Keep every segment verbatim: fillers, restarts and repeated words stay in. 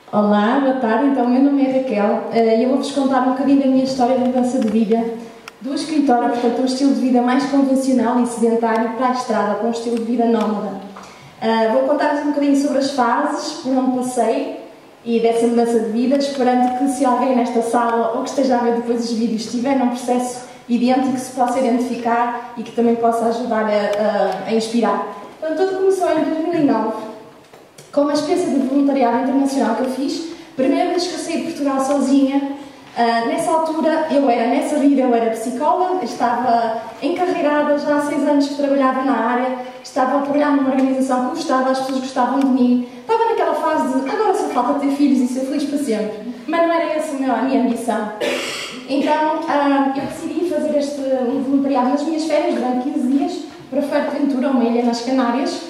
Olá, boa tarde. Então, o meu nome é Raquel e eu vou-vos contar um bocadinho da minha história de mudança de vida do escritório, portanto, um estilo de vida mais convencional e sedentário para a estrada, para um estilo de vida nómada. Uh, vou contar-vos um bocadinho sobre as fases por onde passei e dessa mudança de vida, esperando que se alguém nesta sala ou que esteja a ver depois os vídeos estiver num processo idêntico, que se possa identificar e que também possa ajudar a, a, a inspirar. Então, tudo começou em dois mil e nove. Com uma experiência de voluntariado internacional que eu fiz, primeira vez que eu saí de Portugal sozinha. Uh, nessa altura, eu era, nessa vida, eu era psicóloga, estava encarreirada, já há seis anos que trabalhava na área, estava a trabalhar numa organização que gostava, as pessoas gostavam de mim, estava naquela fase de, agora só falta ter filhos e ser feliz para sempre, mas não era essa a minha ambição. Então, uh, eu decidi fazer este um voluntariado nas minhas férias, durante quinze dias, para Fuerteventura, uma ilha nas Canárias,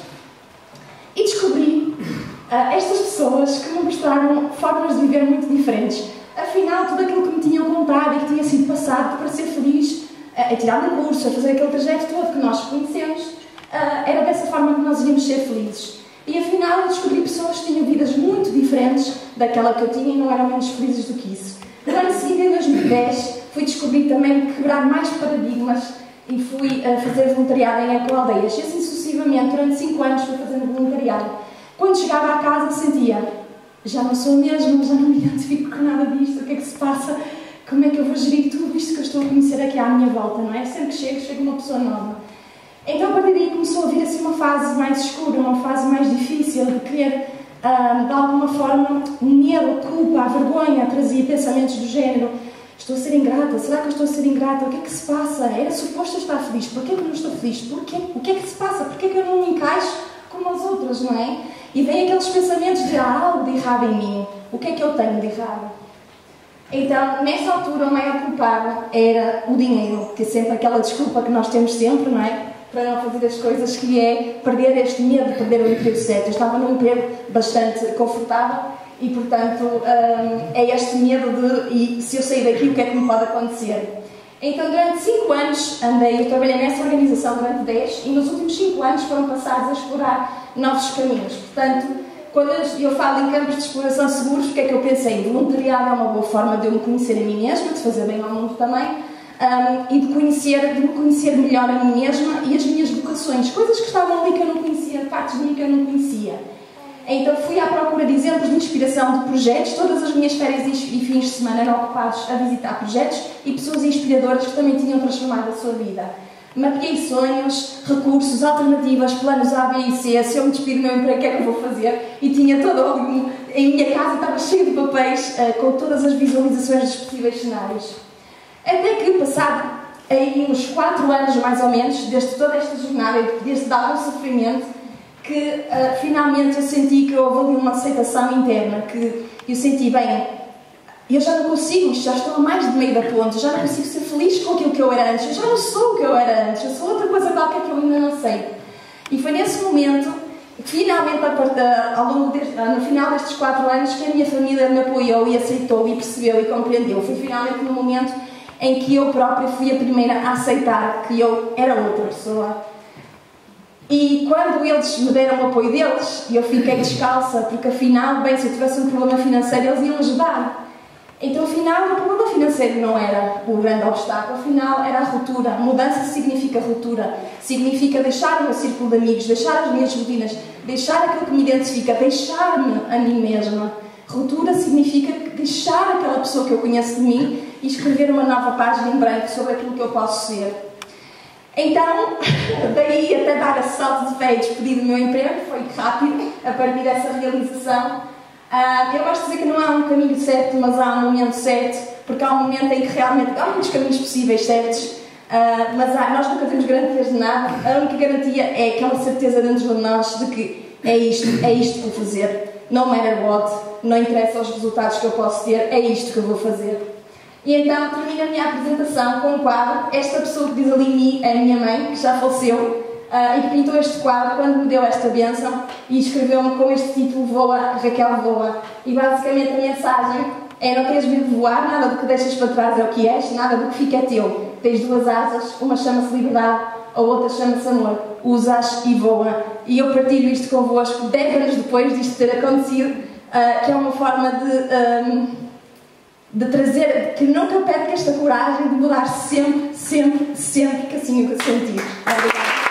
e descobri uh, estas pessoas que me mostraram formas de viver muito diferentes. Afinal, tudo aquilo que me tinham contado e que tinha sido passado para ser feliz, uh, a tirar um curso, a fazer aquele trajeto todo que nós conhecemos, uh, era dessa forma que nós íamos ser felizes. E afinal, descobri pessoas que tinham vidas muito diferentes daquela que eu tinha e não eram menos felizes do que isso. No ano seguinte, em dois mil e dez, fui descobrir também quebrar mais paradigmas e fui uh, fazer voluntariado em ecoaldeias. E assim sucessivamente, durante cinco anos, fui fazendo voluntariado. Quando chegava à casa, sentia, já não sou a mesma, já não me identifico com nada disto, o que é que se passa? Como é que eu vou gerir tudo isto que eu estou a conhecer aqui à minha volta, não é? Sempre que chego, chego uma pessoa nova. Então, a partir daí, começou a vir assim uma fase mais escura, uma fase mais difícil, de querer, uh, de alguma forma, o medo, a culpa, a vergonha, trazia pensamentos do género: estou a ser ingrata, será que eu estou a ser ingrata? O que é que se passa? Era suposto eu estar feliz, porquê que eu não estou feliz? Porquê? O que é que se passa? Porquê que eu não me encaixo como as outras, não é? E vem aqueles pensamentos de há algo de errado em mim. O que é que eu tenho de errado? Então, nessa altura, o maior culpado era o dinheiro, que é sempre aquela desculpa que nós temos sempre, não é? Para não fazer as coisas, que é perder este medo de perder o emprego certo. Eu estava num emprego bastante confortável e, portanto, hum, é este medo de, e se eu sair daqui, o que é que me pode acontecer? Então, durante cinco anos, andei, eu trabalhei nessa organização durante dez, e nos últimos cinco anos foram passados a explorar novos caminhos. Portanto, quando eu falo em campos de exploração seguros, o que é que eu pensei? Voluntariado é uma boa forma de eu me conhecer a mim mesma, de fazer bem ao mundo também, um, e de, conhecer, de me conhecer melhor a mim mesma e as minhas vocações, coisas que estavam ali que eu não conhecia, partes de mim que eu não conhecia. Então fui à procura de exemplos de inspiração de projetos. Todas as minhas férias e fins de semana eram ocupados a visitar projetos e pessoas inspiradoras que também tinham transformado a sua vida. Mapeei sonhos, recursos, alternativas, planos A, B e C. Se eu me despedir do meu emprego, o que é que eu vou fazer? E tinha todo... Em minha casa estava cheio de papéis uh, com todas as visualizações dos possíveis cenários. Até que, passado aí uns quatro anos mais ou menos, desde toda esta jornada, desde dar um sofrimento, que uh, finalmente eu senti que houve ali uma aceitação interna, que eu senti, bem, eu já não consigo, já estou a mais de meio da ponte, já não consigo ser feliz com aquilo que eu era antes, eu já não sou o que eu era antes, eu sou outra coisa qualquer que eu ainda não sei. E foi nesse momento, finalmente, ao longo deste, no final destes quatro anos, que a minha família me apoiou e aceitou e percebeu e compreendeu. Foi finalmente no momento em que eu própria fui a primeira a aceitar que eu era outra pessoa. E quando eles me deram o apoio deles, eu fiquei descalça, porque afinal, bem, se eu tivesse um problema financeiro, eles iam ajudar. Então, afinal, o problema financeiro não era o grande obstáculo, afinal, era a ruptura. Mudança significa ruptura, significa deixar o meu círculo de amigos, deixar as minhas rotinas, deixar aquilo que me identifica, deixar-me a mim mesma. Ruptura significa deixar aquela pessoa que eu conheço de mim e escrever uma nova página em branco sobre aquilo que eu posso ser. Então, daí até dar a salto de fé e despedir do meu emprego, foi rápido, a partir dessa realização. Uh, eu gosto de dizer que não há um caminho certo, mas há um momento certo, porque há um momento em que realmente há muitos caminhos possíveis certos, uh, mas há, nós nunca temos garantias de nada. A única garantia é aquela certeza dentro de nós de que é isto, é isto que vou fazer. No matter what, não interessa os resultados que eu posso ter, é isto que eu vou fazer. E então termino a minha apresentação com um quadro. Esta pessoa que diz ali em mim é a minha mãe, que já faleceu, uh, e que pintou este quadro quando me deu esta bênção e escreveu-me com este título: Voa, Raquel, voa. E basicamente a mensagem é: não tens medo de voar, nada do que deixas para trás é o que és, nada do que fica é teu. Tens duas asas, uma chama-se liberdade, a outra chama-se amor. Usa-as e voa. E eu partilho isto convosco dez anos depois disto ter acontecido. uh, que é uma forma de, um, de trazer, que nunca perca esta coragem de mudar sempre, sempre, sempre que assim o sentir. Obrigada.